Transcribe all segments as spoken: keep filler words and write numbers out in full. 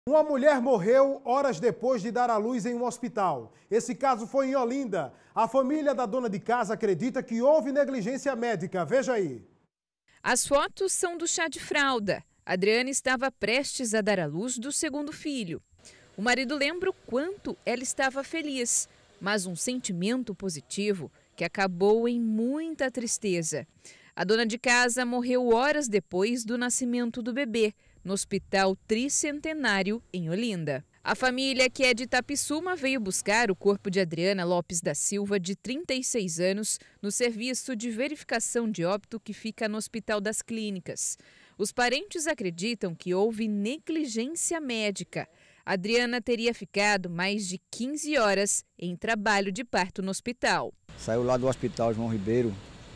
Uma mulher morreu horas depois de dar à luz em um hospital. Esse caso foi em Olinda. A família da dona de casa acredita que houve negligência médica. Veja aí. As fotos são do chá de fralda. Adriana estava prestes a dar à luz do segundo filho. O marido lembra o quanto ela estava feliz, mas um sentimento positivo que acabou em muita tristeza. A dona de casa morreu horas depois do nascimento do bebê, no Hospital Tricentenário, em Olinda. A família, que é de Itapissuma, veio buscar o corpo de Adriana Lopes da Silva, de trinta e seis anos, no serviço de verificação de óbito que fica no Hospital das Clínicas. Os parentes acreditam que houve negligência médica. Adriana teria ficado mais de quinze horas em trabalho de parto no hospital. Saiu lá do Hospital João Ribeiro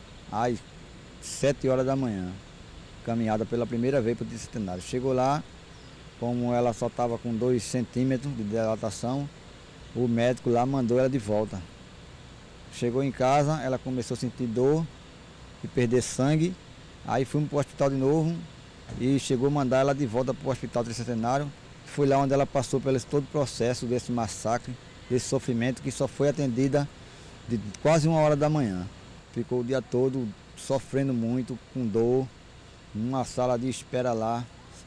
às sete horas da manhã, caminhada pela primeira vez para o Tricentenário. Chegou lá, como ela só estava com dois centímetros de dilatação, o médico lá mandou ela de volta. Chegou em casa, ela começou a sentir dor e perder sangue. Aí fomos para o hospital de novo e chegou a mandar ela de volta para o Hospital Tricentenário. Foi lá onde ela passou pelo todo o processo desse massacre, desse sofrimento, que só foi atendida de quase uma hora da manhã. Ficou o dia todo sofrendo muito, com dor, numa sala de espera lá.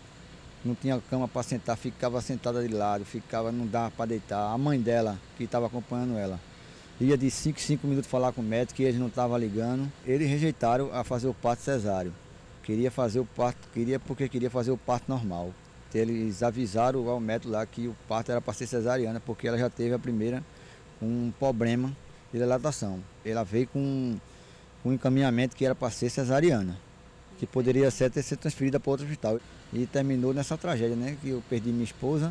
Não tinha cama para sentar, ficava sentada de lado, ficava, não dava para deitar. A mãe dela, que estava acompanhando ela, ia de cinco em cinco minutos falar com o médico, e eles não estavam ligando. Eles rejeitaram a fazer o parto cesáreo. Queria fazer o parto, queria porque queria fazer o parto normal. Eles avisaram ao médico lá que o parto era para ser cesariana, porque ela já teve a primeira um problema de dilatação. Ela veio com um encaminhamento que era para ser cesariana, que poderia ser ter sido transferida para outro hospital. E terminou nessa tragédia, né? Que eu perdi minha esposa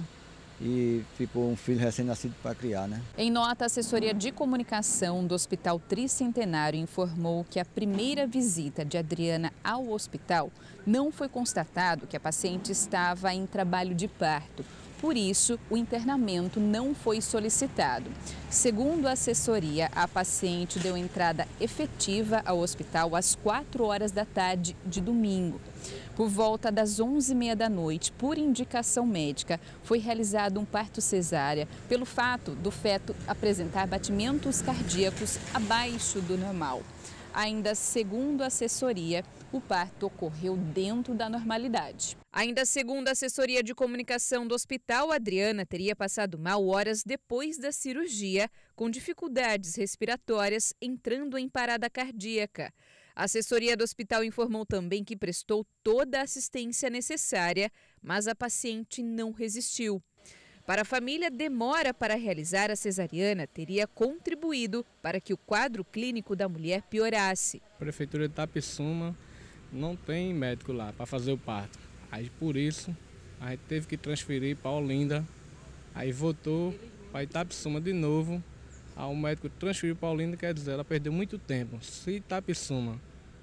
e ficou um filho recém-nascido para criar, né? Em nota, a assessoria de comunicação do Hospital Tricentenário informou que a primeira visita de Adriana ao hospital não foi constatado que a paciente estava em trabalho de parto. Por isso, o internamento não foi solicitado. Segundo a assessoria, a paciente deu entrada efetiva ao hospital às quatro horas da tarde de domingo. Por volta das onze e meia da noite, por indicação médica, foi realizado um parto cesárea pelo fato do feto apresentar batimentos cardíacos abaixo do normal. Ainda segundo a assessoria, o parto ocorreu dentro da normalidade. Ainda segundo a assessoria de comunicação do hospital, Adriana teria passado mal horas depois da cirurgia, com dificuldades respiratórias, entrando em parada cardíaca. A assessoria do hospital informou também que prestou toda a assistência necessária, mas a paciente não resistiu. Para a família, demora para realizar a cesariana teria contribuído para que o quadro clínico da mulher piorasse. A Prefeitura de Itapissuma não tem médico lá para fazer o parto. Aí por isso a gente teve que transferir para Olinda, aí voltou para Itapissuma de novo. Aí o médico transferiu para Olinda, quer dizer, ela perdeu muito tempo. Se Itapissuma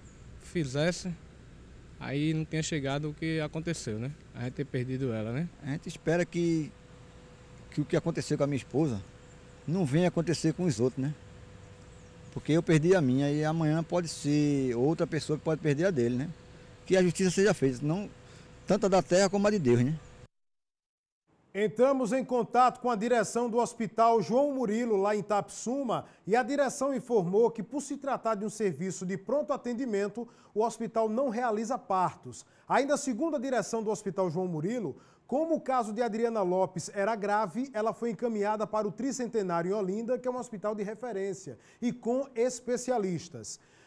fizesse, aí não tinha chegado o que aconteceu, né? A gente ter perdido ela, né? A gente espera que, que o que aconteceu com a minha esposa não venha acontecer com os outros, né? Porque eu perdi a minha e amanhã pode ser outra pessoa que pode perder a dele, né? Que a justiça seja feita, não tanto a da terra como a de Deus, né? Entramos em contato com a direção do Hospital João Murilo, lá em Itapissuma, e a direção informou que, por se tratar de um serviço de pronto atendimento, o hospital não realiza partos. Ainda segundo a direção do Hospital João Murilo, como o caso de Adriana Lopes era grave, ela foi encaminhada para o Tricentenário em Olinda, que é um hospital de referência, e com especialistas.